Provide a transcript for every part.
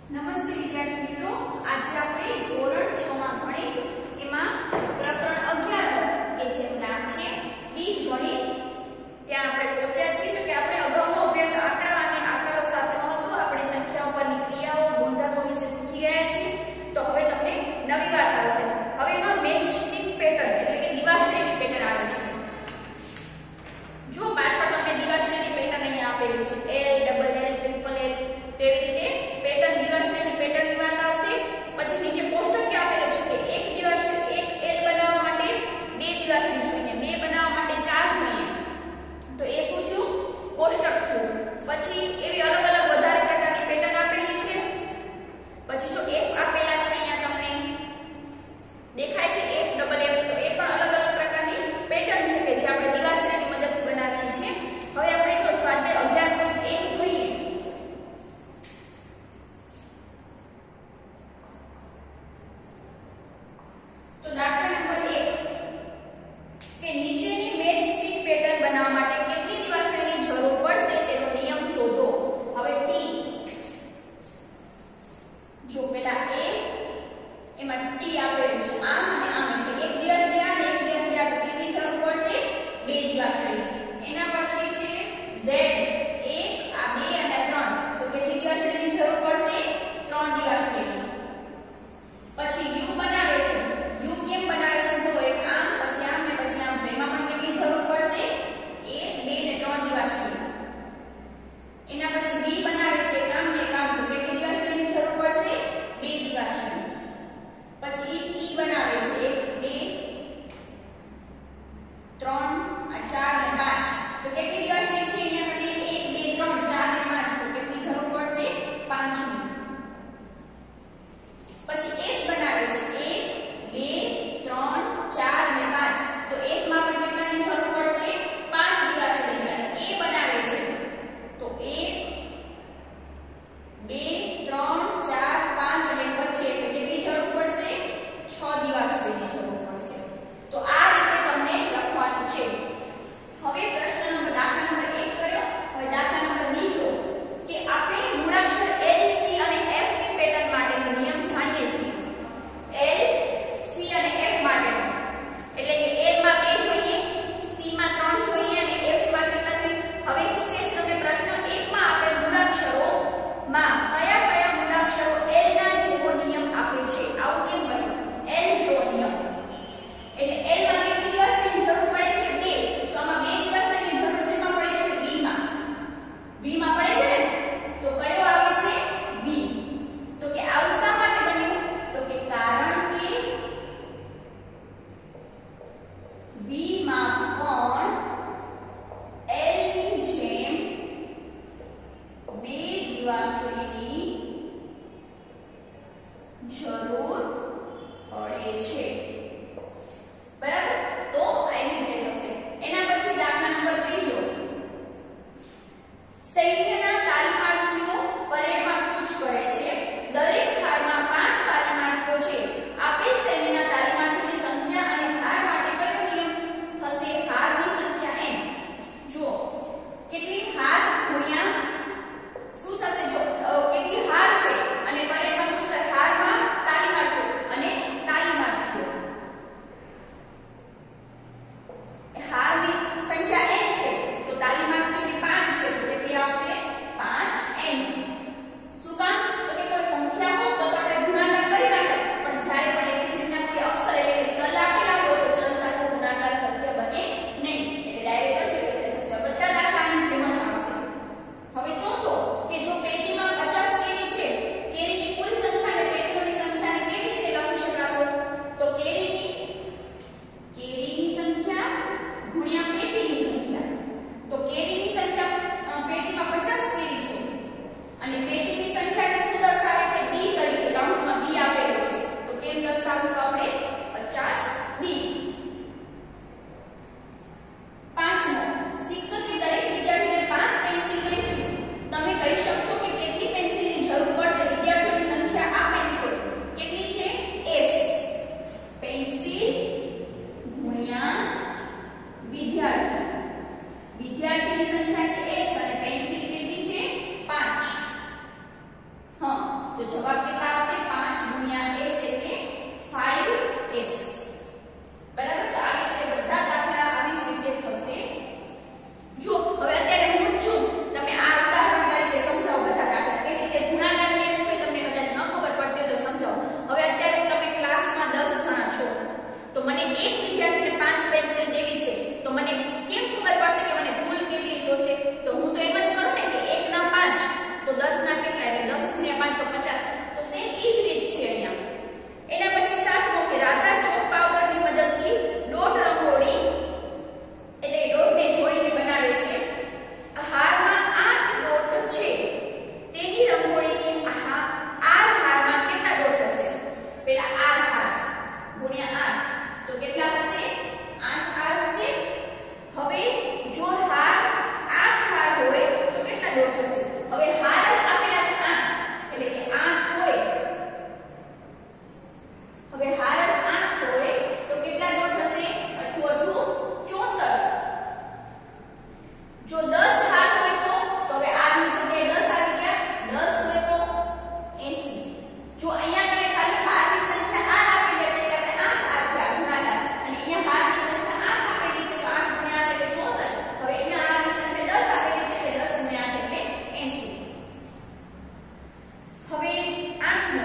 નમસ્તે વિદ્યાર્થી મિત્રો, આજે આપણે ધોરણ 6 માં ગણિત એમાં પ્રકરણ 11 કે જેનું નામ છે બીજ ગણિત ત્યાં આપણે પહોંચ્યા છીએ. તો કે આપણે અગાઉનો અભ્યાસ આંકડા અને આકારો સાથેનો હતો. આપણે સંખ્યાઓ પરની ક્રિયાઓ ગુણધર્મો વિશે શીખી રહ્યા છીએ. તો હવે તમને નવી વાત આવશે. હવે એમાં મેચસ્ટિક પેટર્ન એટલે કે દિવાશ્રેણી પેટર્ન આવે છે. જો પાછળ તમને દિવાશ્રેણી પેટર્ન અહીંયા આપેલી છે L double L triple L તેવી રીતે પેટર્ન દિવાશ્રેણી પેટર્નની વાત આવશે. પછી નીચે કોષ્ટક આપેલું છે કે એક દિવાશ્રેણી એક L બનાવવા માટે બે દિવાશ્રેણી જોઈએ, બે બનાવવા માટે ચાર જોઈએ. તો એ શું થયું? કોષ્ટક થયું. પછી એવી અલગ અલગ વધારે પ્રકારની પેટર્ન આપેલી છે. પછી જો F આપેલા છે અહીંયા તમને દેખાય છે F ડબલ F, તો એ પણ અલગ અલગ પ્રકારની પેટર્ન છે કે જે આપણે દિવાશ્રેણીની મદદથી બનાવીએ છીએ. હવે આપણે જો સ્વાધ્યાય 11.1 જોઈએ. તો દાખલા નંબર 1 કે નીચેની મેચસ્ટિક પેટર્ન બનાવવા માટે કેટલી દિવાશ્રેણીની જરૂર પડશે તેનો નિયમ શોધો. હવે T જો પેલા A એમાં T આપેલું છે આમ અને આમ, એટલે એક દિવાશ્રેણી આ અને એક દિવાશ્રેણી આ, કેટલી જરૂર પડશે? બે દિવાશ્રેણી. એના પછી છે Z 1 આ 2 અને 3, તો કેટલી દિવાશ્રેણીની જરૂર પડશે? 3 દિવાશ્રેણી. પછી U બનાવે છે. U કેમ બનાવે છે? જો એક આમ પછી આમ ને પછી આમ, તો એમાં પણ કેટલી જરૂર પડશે? 1 2 ને 3 દિવાશ્રેણી. એના પછી V બનાવે છે એક આમ ને એક આમ, તો કેટલી દિવાશ્રેણીની જરૂર પડશે? 2 દિવાશ્રેણી. પછી E બનાવે છે 1 2 3 આ 4 ને 5, તો કેટલી દિવાશ્રેણી છે અહીંયા કને? 1 2 3 4 ને 5, તો કેટલી જરૂર પડશે? 5ની. પછી S બનાવે છે 1 2 3 4 ને 5, તો S માં પણ કેટલાની જરૂર પડશે? 5 દિવાશ્રેણી. અને A બનાવે છે તો 1 2 3 4 5 અને વચ્ચે એટલે કેટલી જરૂર પડશે? 6 દિવાશ્રેણીની જરૂર પડશે. તો આ રીતે તમને લખવાનું છે. હવે પ્રશ્ન નંબર દાખલા નંબર 1 કર્યો. હવે દાખલા નંબર 2 જો કે આપણે મૂળાક્ષર L C અને F ની પેટર્ન માટેનો નિયમ જાણીએ છીએ. L C અને F માટેનો એટલે કે L માં 2 જોઈએ, C માં 3 જોઈએ અને F માં કેટલા જોઈએ? હવે શું કહે છે તમે પ્રશ્ન 1 માં આપેલ મૂળાક્ષરો માં કયા કયા મૂળાક્ષરો L ના જેવો નિયમ આપે છે? આવું કેમ બન્યું? L જેવો નિયમ એટલે L માં કેટલી દિવાશ્રેણીની જરૂર પડે છે? 2. તો આમાં 2 દિવાશ્રેણીની જરૂર શેમાં પડે છે? V માં. V માં પડે છે ને, તો કયો આવે છે? V. તો કે આવું શા માટે બન્યું? તો કે કારણ કે V માં પણ L ની જેમ 2 દિવાશ્રેણીની જરૂર પડે છે. બરાબર? તો એની રીતે થશે. એના પછી દાખલા નંબર 3 જો સૈન્યના તાલીમાર્થીઓ પરેડમાં કૂચ કરે છે. દરેક હારમાં 5 તાલીમાર્થીઓ છે. આપેલ સૈન્યના તાલીમાર્થીઓની સંખ્યા અને હાર માટે કયો નિયમ થશે? હારની સંખ્યા n. જો કેટલી હાર ગુણ્યા શું થશે? જો જવાબ કેટલા આવશે 5 ગુણ્યા s એટલે 5s. બરાબર. તો આવી રીતે બધા દાખલા આવી જ રીતે થશે. જો હવે અત્યારે હું જ છું તમે આ ઉદાહરણ તરીકે સમજાવો બધા દાખલા કે રીતે ગુણાકાર કેમ હોય તમને કદાચ ન ખબર પડતી હોય તો સમજાવો. હવે અત્યારે તમે ક્લાસમાં 10 જણા છો તો મને એક વિદ્યાર્થીને 5 પેન્સિલ દેવી છે તો મને કેમ ખબર પડશે કે મને કુલ કેટલી જોશે? તો હું તો એમ જ કરું ને કે 1 ના 5 તો 10 ના કેટલા એટલે 10 ગુણ્યા 5 તો 50. તો સેમ ઈ જ રીત છે અહીંયા. એના પછી 7મો કે રાધા ચોક પાવડરની મદદથી ડોટ રંગોળી એટલે ડોટને જોડીને બનાવે છે. હારમાં 8 ડોટ છે તેની રંગોળીની આર હારમાં કેટલા ડોટ હશે? પેલા આર હાર ગુણ્યા 8 તો કેટલા હશે? 8 હાર હશે. હવે જો હાર 8 હાર હોય તો કેટલા ડોટ હશે? હવે હાર જ આપેલા છે 8 એટલે કે 8 હોય. હવે હાર જ 8 હોય તો કેટલા ડોટ હશે? 8 64. જો 10 હાર હોય તો હવે r ની જગ્યાએ 10 આવી ગયા. 10 હોય તો 80. જો અહીંયા તમે ખાલી હારની સંખ્યા 8 આપેલી એટલે કે આપણે 8 હાર થયા ગુણાકાર અને અહીંયા હારની સંખ્યા 8 આપેલી છે તો 8 ગુણ્યા 8 એટલે 64. હવે અહીંયા r ની સંખ્યા 10 આપેલી છે એટલે 10 ગુણ્યા 8 એટલે 80. હવે 8મો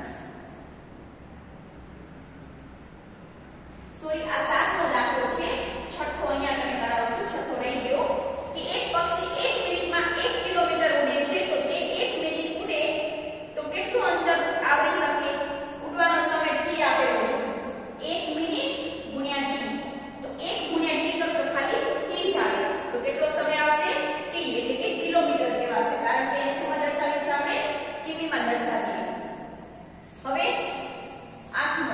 સોરી આ 7મો દાખલો છે. 6થો અહીંયા તમે કરાવો છો. 6થો રહી ગયો કે એક પક્ષી 1 મિનિટમાં 1 કિલોમીટર ઉડે છે તો તે 1 મિનિટ ઉડે તો કેટલું અંતર આવરી શકે? ઉડવાનો સમય t આપેલો છે. 1 મિનિટ ગુણ્યા t તો 1 ગુણ્યા t કરો તો ખાલી t જ આવે તો કેટલો સમય આવશે? t એટલે કે કિલોમીટર કહેવાશે કારણ કે એને શું દર્શાવી છે આપણે કિમીમાં દર્શાવીએ. હવે 8મો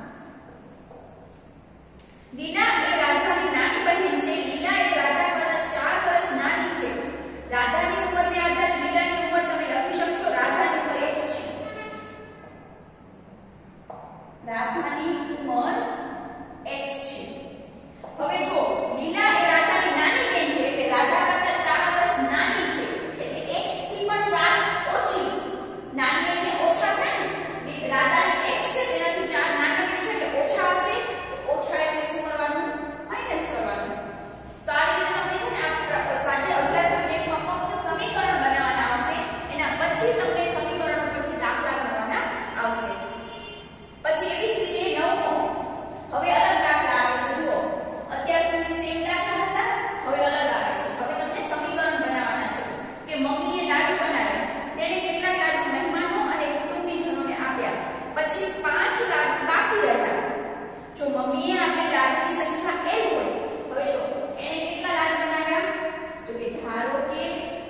લીલા એ રાધાની નાની બહેન છે. લીલા એ રાધા કરતા 4 વર્ષ નાની છે. રાધાની ઉંમરને આધારે લીલાની ઉંમર તમે લખી શકશો. રાધાની ઉંમર x છે. રાધાની ઉંમર x છે. હવે જો લીલા એ રાધાની નાની બેન છે એટલે રાધા કરતા 4 વર્ષ નાની છે એટલે x થી પણ 4 ઓછી. નાની એટલે ઓછા થાય ને. રાધાની x છે તેનાથી 4 નાની છે એટલે ઓછા હશે. તો ઓછા એટલે શું કરવાનું? માઈનસ કરવાનું. તો આ રીતે તમને છે ને આ સ્વાધ્યાય 11.1 માં ફક્ત સમીકરણ બનાવવાના આવશે. એના પછી તમને સમીકરણ ઉપરથી દાખલા કરવાના આવશે. પછી એવી જ રીતે 9મો હવે અલગ દાખલા આવે છે. જુઓ અત્યાર સુધી સેમ દાખલા હતા હવે અલગ આવે છે. હવે તમને સમીકરણ બનાવવાના છે કે મમ્મીએ લાડુ બનાવ્યા. તેણે કેટલાક લાડુ મહેમાનો અને કુટુંબીજનોને આપ્યા. પછી 5 લાડુ બાકી રહ્યા. જો મમ્મીએ આપેલ લાડુની સંખ્યા l હોય હવે જો એને કેટલા લાડુ બનાવ્યા? તો કે ધારો કે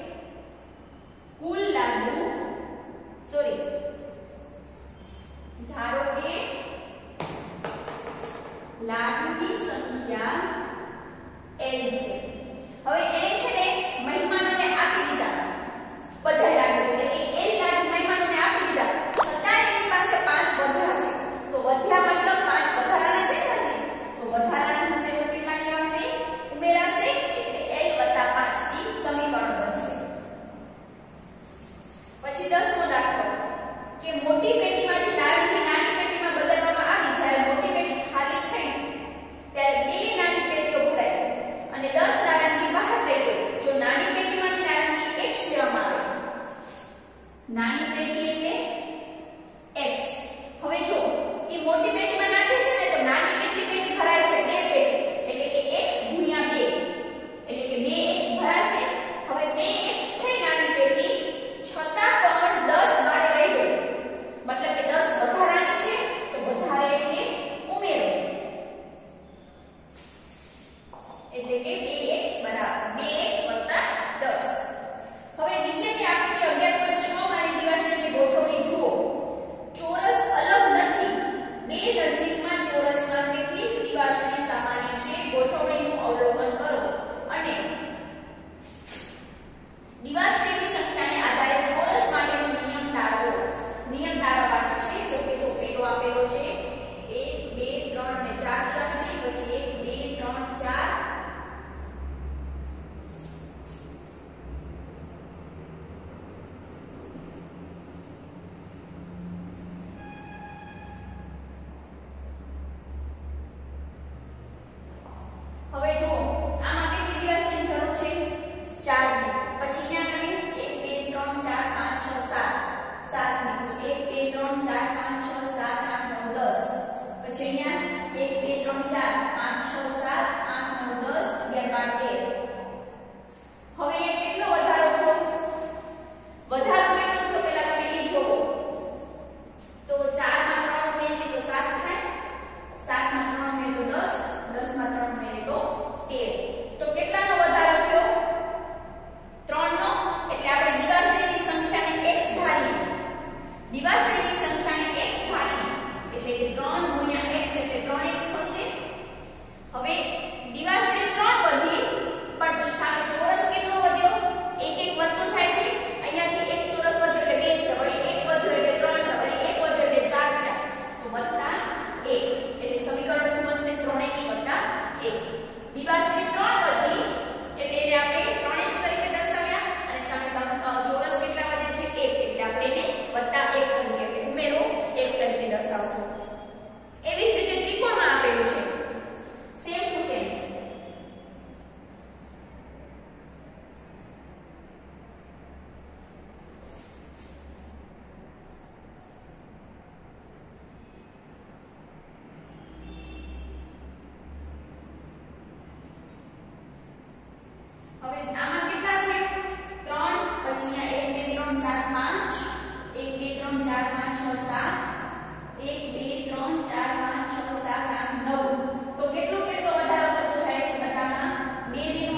કુલ લાડુ ધારો કે લાડુની સંખ્યા l છે. હવે એને છે ને મહેમાનોને આપી દીધા બધા લાડુ એટલે કે l લાડુ મહેમાનોને આપી દીધા. છતાં એની પાસે 5 વધ્યા છે. તો વધ્યા મતલબ 5 વધારાના છે ને હજી તો વધારાના હશે તો કેટલા કહેવાશે? ઉમેરાશે એટલે l 5 ની સમીકરણ બનશે. પછી 10મો દાખલો કે મોટી પેટીમાંથી નારંગી નાની પેટીમાં બદલવામાં આવી. જ્યારે મોટી પેટી ખાલી થઈ ત્યારે 2 નાની પેટીઓ ભરાઈ અને 10 નારંગી બહાર લઈ ગઈ. જો નાની પેટીમાંથી નારંગી x લેવામાં આવે. નાની પેટી એટલે x. હવે જો એ મોટી પેટીમાં નાખે છે ને તો નાની કેટલી પેટી ભરાય છે? 2 પેટી એટલે કે x ગુણ્યા 2 એટલે કે 2x ભરાશે. હવે 2x થઈ નાની પેટી છતાં પણ 10 બહાર રહી ગઈ મતલબ કે 10 વધારાની છે તો વધારે એટલે ઉમેરો એટલે કે 2x 2x 10. હવે નીચેની આકૃતિ 11.6 મારી દિવાસળીની 3 4 5 1 2 3 4 5 6 7 1 2 3 4 5 6 7 8 9 તો કેટલો કેટલો વધારો થતો જાય છે બધામાં 2 2